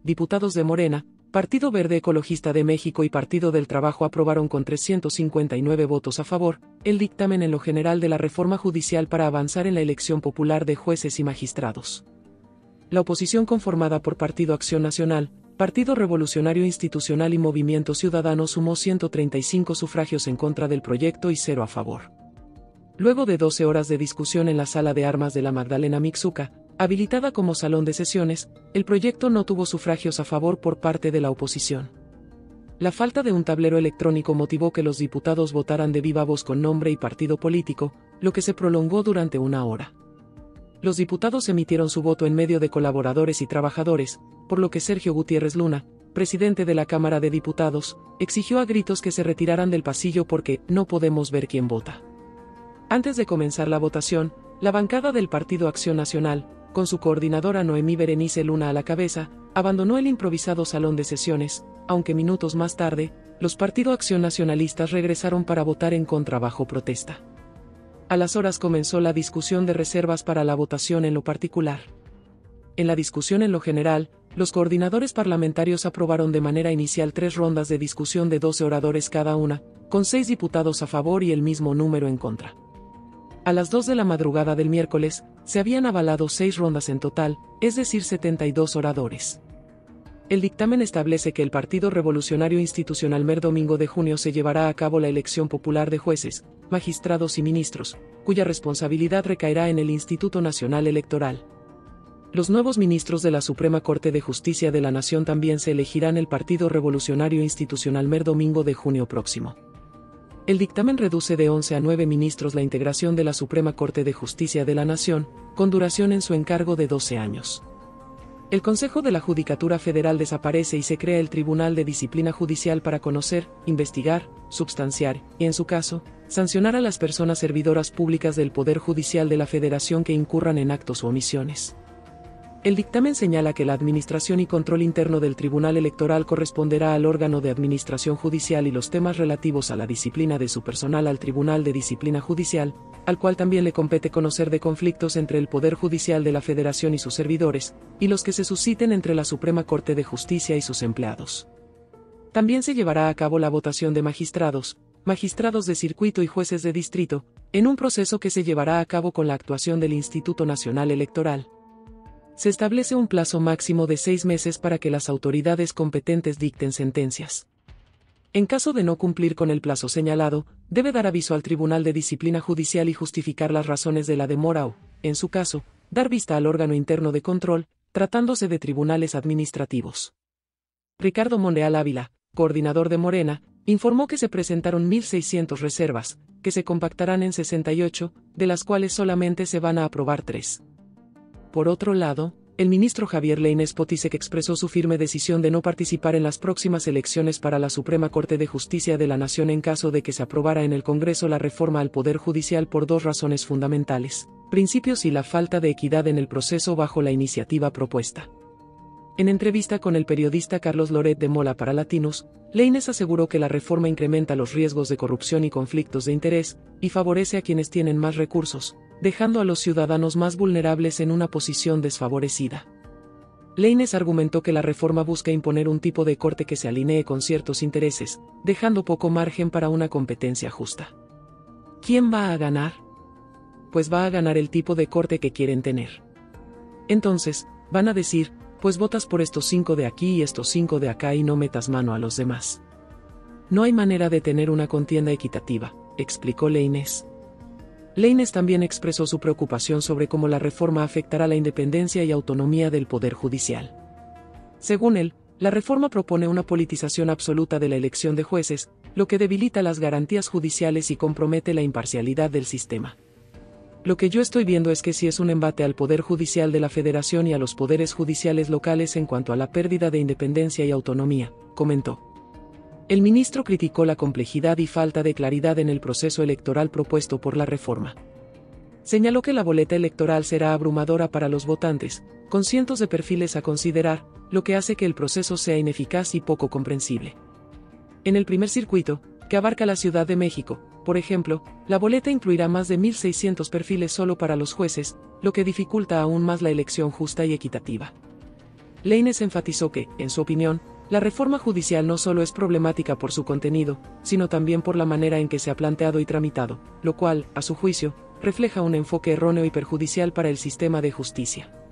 diputados de Morena, Partido Verde Ecologista de México y Partido del Trabajo aprobaron con 359 votos a favor el dictamen en lo general de la reforma judicial para avanzar en la elección popular de jueces y magistrados. La oposición, conformada por Partido Acción Nacional, Partido Revolucionario Institucional y Movimiento Ciudadano, sumó 135 sufragios en contra del proyecto y 0 a favor. Luego de 12 horas de discusión en la Sala de Armas de la Magdalena Mixhuca, habilitada como salón de sesiones, el proyecto no tuvo sufragios a favor por parte de la oposición. La falta de un tablero electrónico motivó que los diputados votaran de viva voz con nombre y partido político, lo que se prolongó durante 1 hora. Los diputados emitieron su voto en medio de colaboradores y trabajadores, por lo que Sergio Gutiérrez Luna, presidente de la Cámara de Diputados, exigió a gritos que se retiraran del pasillo porque no podemos ver quién vota. Antes de comenzar la votación, la bancada del Partido Acción Nacional, con su coordinadora Noemí Berenice Luna a la cabeza, abandonó el improvisado salón de sesiones, aunque minutos más tarde, los Partido Acción Nacionalistas regresaron para votar en contra bajo protesta. A las horas comenzó la discusión de reservas para la votación en lo particular. En la discusión en lo general, los coordinadores parlamentarios aprobaron de manera inicial 3 rondas de discusión de 12 oradores cada una, con 6 diputados a favor y el mismo número en contra. A las 2 de la madrugada del miércoles, se habían avalado 6 rondas en total, es decir 72 oradores. El dictamen establece que el Partido Revolucionario Institucional el domingo de junio se llevará a cabo la elección popular de jueces, magistrados y ministros, cuya responsabilidad recaerá en el Instituto Nacional Electoral. Los nuevos ministros de la Suprema Corte de Justicia de la Nación también se elegirán el Partido Revolucionario Institucional el domingo de junio próximo. El dictamen reduce de 11 a 9 ministros la integración de la Suprema Corte de Justicia de la Nación, con duración en su encargo de 12 años. El Consejo de la Judicatura Federal desaparece y se crea el Tribunal de Disciplina Judicial para conocer, investigar, substanciar, y en su caso, sancionar a las personas servidoras públicas del Poder Judicial de la Federación que incurran en actos u omisiones. El dictamen señala que la administración y control interno del Tribunal Electoral corresponderá al órgano de administración judicial y los temas relativos a la disciplina de su personal al Tribunal de Disciplina Judicial, al cual también le compete conocer de conflictos entre el Poder Judicial de la Federación y sus servidores, y los que se susciten entre la Suprema Corte de Justicia y sus empleados. También se llevará a cabo la votación de magistrados, magistrados de circuito y jueces de distrito, en un proceso que se llevará a cabo con la actuación del Instituto Nacional Electoral. Se establece un plazo máximo de 6 meses para que las autoridades competentes dicten sentencias. En caso de no cumplir con el plazo señalado, debe dar aviso al Tribunal de Disciplina Judicial y justificar las razones de la demora o, en su caso, dar vista al órgano interno de control, tratándose de tribunales administrativos. Ricardo Monreal Ávila, coordinador de Morena, informó que se presentaron 1.600 reservas, que se compactarán en 68, de las cuales solamente se van a aprobar 3. Por otro lado, el ministro Javier Lainez Potisek expresó su firme decisión de no participar en las próximas elecciones para la Suprema Corte de Justicia de la Nación en caso de que se aprobara en el Congreso la reforma al Poder Judicial por 2 razones fundamentales: principios y la falta de equidad en el proceso bajo la iniciativa propuesta. En entrevista con el periodista Carlos Loret de Mola para Latinos, Lainez aseguró que la reforma incrementa los riesgos de corrupción y conflictos de interés, y favorece a quienes tienen más recursos, dejando a los ciudadanos más vulnerables en una posición desfavorecida. Lainez argumentó que la reforma busca imponer un tipo de corte que se alinee con ciertos intereses, dejando poco margen para una competencia justa. ¿Quién va a ganar? Pues va a ganar el tipo de corte que quieren tener. Entonces, van a decir, pues votas por estos 5 de aquí y estos 5 de acá y no metas mano a los demás. No hay manera de tener una contienda equitativa, explicó Lainez. Lainez también expresó su preocupación sobre cómo la reforma afectará la independencia y autonomía del Poder Judicial. Según él, la reforma propone una politización absoluta de la elección de jueces, lo que debilita las garantías judiciales y compromete la imparcialidad del sistema. Lo que yo estoy viendo es que sí es un embate al Poder Judicial de la Federación y a los poderes judiciales locales en cuanto a la pérdida de independencia y autonomía, comentó. El ministro criticó la complejidad y falta de claridad en el proceso electoral propuesto por la reforma. Señaló que la boleta electoral será abrumadora para los votantes, con cientos de perfiles a considerar, lo que hace que el proceso sea ineficaz y poco comprensible. En el primer circuito, que abarca la Ciudad de México, por ejemplo, la boleta incluirá más de 1.600 perfiles solo para los jueces, lo que dificulta aún más la elección justa y equitativa. Leynes enfatizó que, en su opinión, la reforma judicial no solo es problemática por su contenido, sino también por la manera en que se ha planteado y tramitado, lo cual, a su juicio, refleja un enfoque erróneo y perjudicial para el sistema de justicia.